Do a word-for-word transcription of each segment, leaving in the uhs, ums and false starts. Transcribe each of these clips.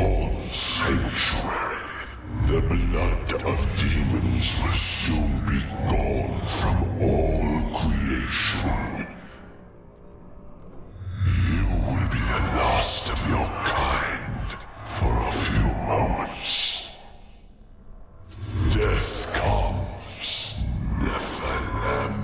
Dawn Sanctuary. The blood of demons will soon be gone from all creation. You will be the last of your kind for a few moments. Death comes, Nephilim.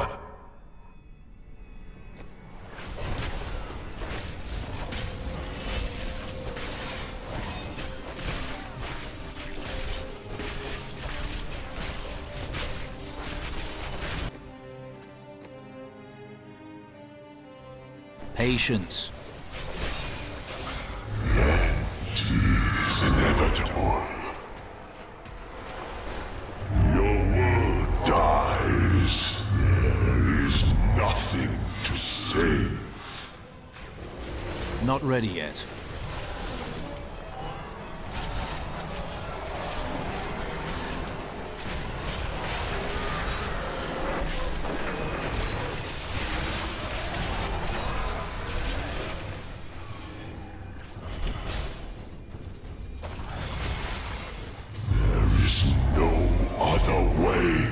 Patience. It is inevitable. Your world dies. There is nothing to save. Not ready yet. There is no other way.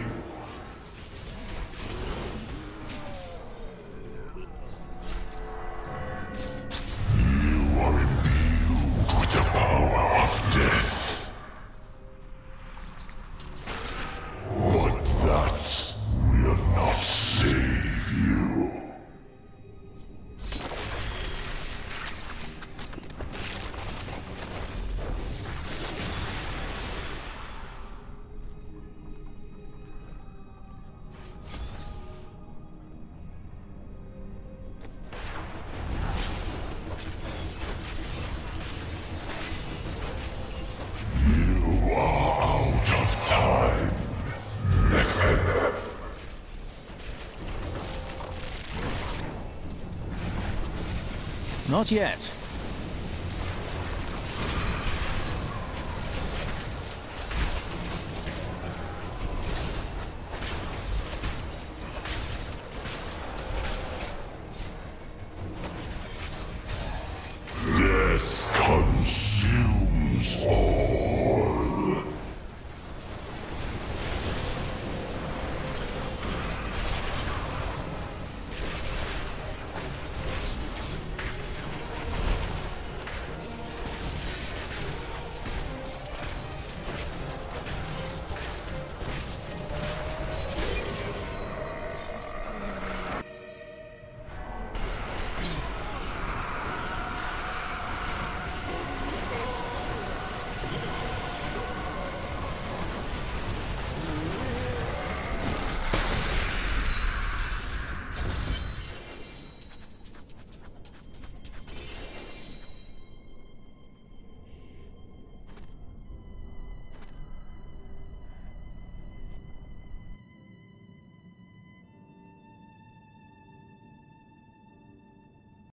You are imbued with the power of death. But that will not save you. You are out of time, Nephilim. Not yet.